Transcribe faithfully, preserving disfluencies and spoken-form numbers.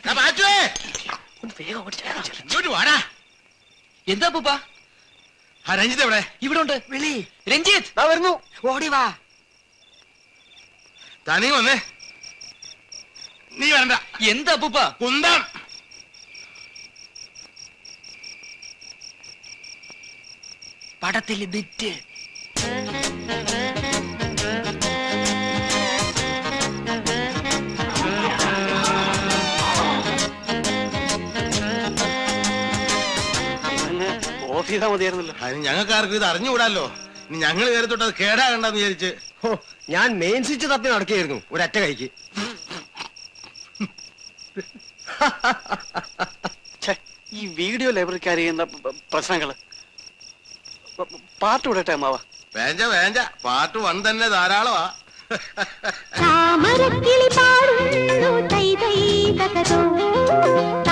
എന്താ പൂപ്പ? രഞ്ജിത്ത് എവിടെ? ഇവിടെ ഉണ്ട്. വിളി രഞ്ജിത്ത് വരുന്നു. ഓടി വാ. തനി വന്നേ. നീ വേണ്ട. എന്താ പൂപ്പ? കുന്തം. പടത്തില് ബിറ്റ്. ഓഫ് ചെയ്താൽ മതിയായിരുന്നല്ലോ. അതിന് ഞങ്ങൾക്ക് ആർക്കും ഇത് അറിഞ്ഞുകൂടാല്ലോ. ഇനി ഞങ്ങൾ കയറി തൊട്ട് അത് കേടാകണ്ടെന്ന് വിചാരിച്ച്. ഓ, ഞാൻ മെയിൻ സ്വിച്ച് തപ്പി നടക്കുകയായിരുന്നു ഒരൊറ്റ കൈക്ക്. ഈ വീഡിയോ ലൈബ്രറിക്കാർ ചെയ്യുന്ന പ്രശ്നങ്ങള് പാട്ട് വിടട്ടെ അമ്മാവ. വേഞ്ച വേഞ്ച പാട്ട് വൺ തന്നെ ധാരാളമാ. താമരക്കിളി പാടുന്നു തൈ തൈ തകതോ